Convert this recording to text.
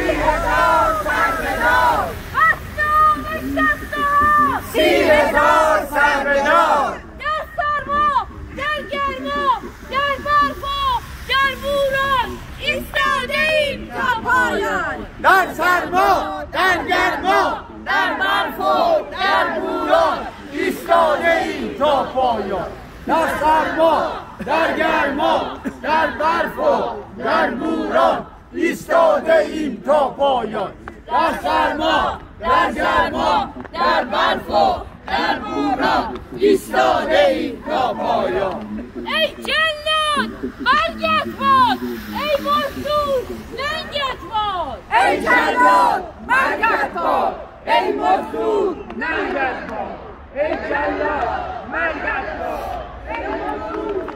3000 سربدار اصنام شسته‌ها 30,000 سربدار در سرما در گرما در برف و در بوران ایستاده ایم تا پایان در سرما در گرما در برف و در بوران ایستاده ایم تا پایان در سرما در گرما در برف و در بوران ایستاده ایم تا پایان در سرما در گرما در برف و در بوران ایستاده ایم تا پایان ای جلاد مرگت باد ای مزدور ننگت باد ای جلاد مرگت باد ای مزدور ننگت باد ای جلاد مرگت باد ای مزدور